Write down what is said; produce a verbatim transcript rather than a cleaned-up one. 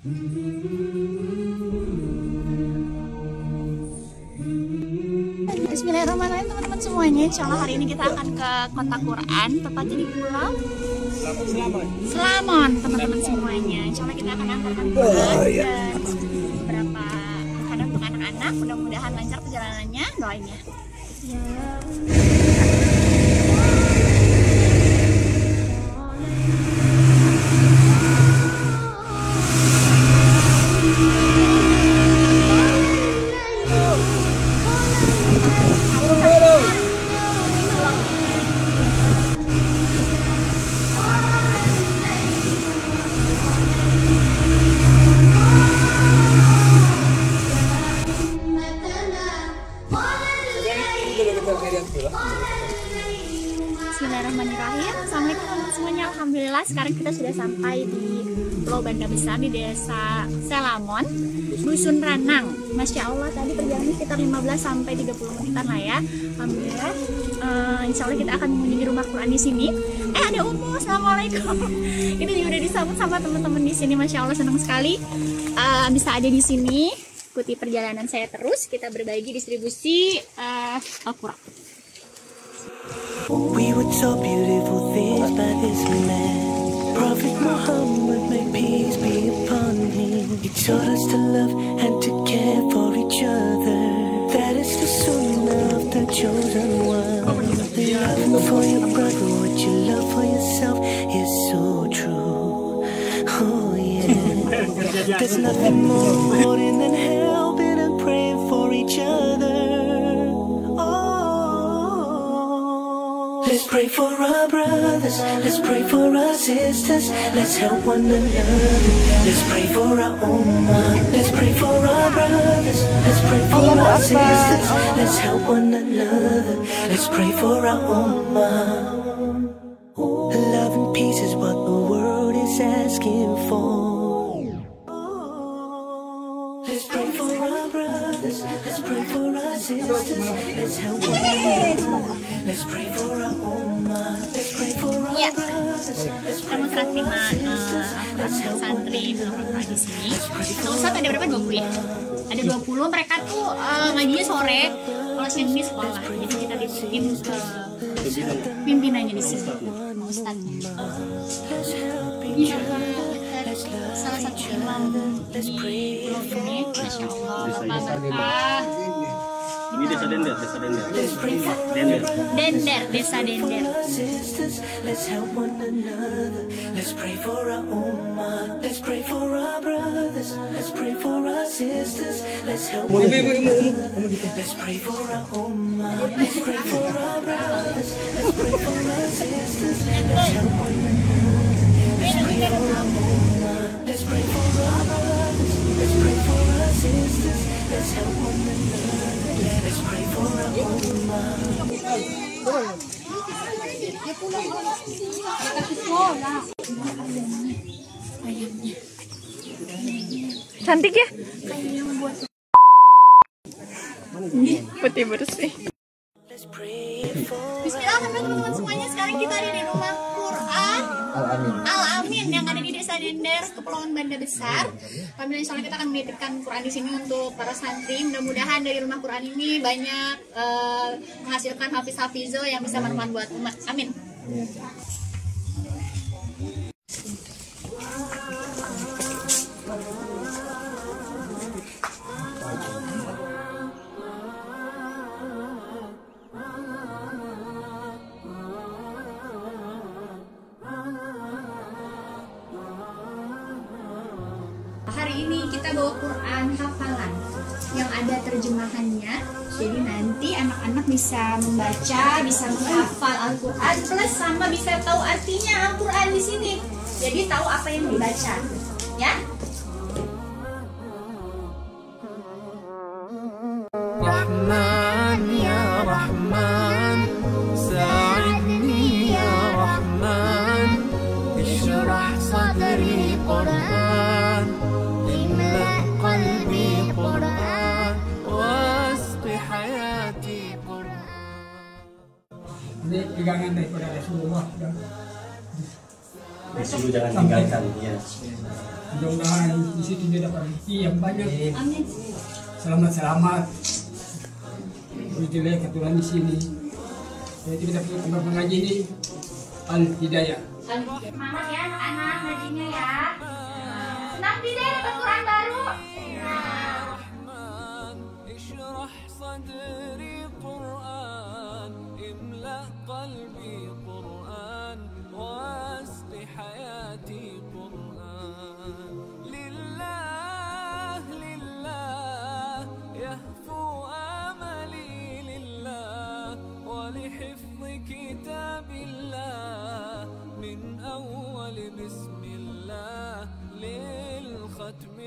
Bismillahirrahmanirrahim teman-teman semuanya. Insya Allah hari ini kita akan ke Kota Quran, tepatnya di Pulau Selamon teman-teman semuanya. Insya Allah kita akan antarkan Quran dan beberapa makanan untuk anak-anak. Mudah-mudahan lancar perjalanannya, doain ya. Bismillahirrahmanirrahim. Assalamualaikum teman-teman semuanya. Alhamdulillah sekarang kita sudah sampai di Pulau Banda Besar di Desa Selamon, Dusun Ranang. Masya Allah tadi perjalanan sekitar lima belas sampai tiga puluh menitan lah ya. Alhamdulillah. Uh, insya Allah kita akan mengunjungi rumah Quran di sini. Eh ada Umu, assalamualaikum. Ini juga udah disambut sama teman-teman di sini. Masya Allah senang sekali uh, bisa ada di sini. Ikuti perjalanan saya terus. Kita berbagi distribusi uh, Al-Quran. We were taught beautiful things by this man, Prophet Muhammad, may peace be upon him. He taught us to love and to care for each other. That is the sunnah of the chosen one. Loving for your brother what you love for yourself is so true. Oh yeah. There's nothing more important than helping and praying for each other. Let's pray for our brothers, let's pray for our sisters, let's help one another. Let's pray for our ummah, let's pray for our brothers, let's pray for our sisters, let's help one another. Let's pray for our ummah. Love and peace is what the world is asking for. Let's pray for our brothers, let's pray for our sisters, let's help one another. Let's pray for our ummah, let's pray for our Ya, brothers. kita mau terima uh, santri Al-Quran di sini. Nah, Ustaz ada berapa? dua puluh ya? Ada dua puluh, mereka tuh uh, ngajinya sore, kalau siang ini sekolah. Jadi kita titipin ke pimpinannya di sini, Ustaznya. Iya, salah satu imam di pulau ini, Masya Allah, Bapak berkah. Ini desa Dender, desa Dender. Dender, Dender, desa Dender. Let's help one another. Let's pray for our ummah. Let's pray for our brothers. Let's pray for our sisters. Let's help one another. Let's pray for our ummah. Let's pray for our brothers. Let's pray for our sisters. Let's help one another. Let's pray for our ummah. Let's pray for our brothers. Let's pray for our sisters. Let's help one another. Let's pray for our ummah. Cantik ya? Putih bersih. Bismillah teman-teman semuanya, sekarang kita ada di rumah Quran Al-Amin Al-Amin yang ada di Desa Dender, Kepulauan Banda Besar. Alhamdulillah insya Allah kita akan menitipkan Quran di sini untuk para santri. Mudah-mudahan dari rumah Quran ini banyak uh, menghasilkan hafiz-hafizo yang bisa bermanfaat buat umat. Amin. Hari ini kita bawa Quran hafalan yang ada terjemahannya. Jadi nanti anak-anak bisa membaca, bisa menghafal Al-Quran plus sama bisa tahu artinya Al-Quran di sini. Jadi tahu apa yang dibaca, ya? Rahman ya Rahman, sa'idni ya Rahman, ishrah sadri Quran, imla qalbi Quran, wasqi hayati Quran. Ini pegangan daripada Rasulullah. Disuruh jangan tinggalkan, ya. Mudah-mudahan di situ dia dapat rezeki yang banyak. Amin. Selamat-selamat. Berjelek ketulan di sini. Jadi kita punya tempat mengaji ini Al-Hidayah. Semangat ya anak-anak ngajinya ya. Senang tidak dapat Quran baru? لحفظ كتاب الله من أول بسم الله للختم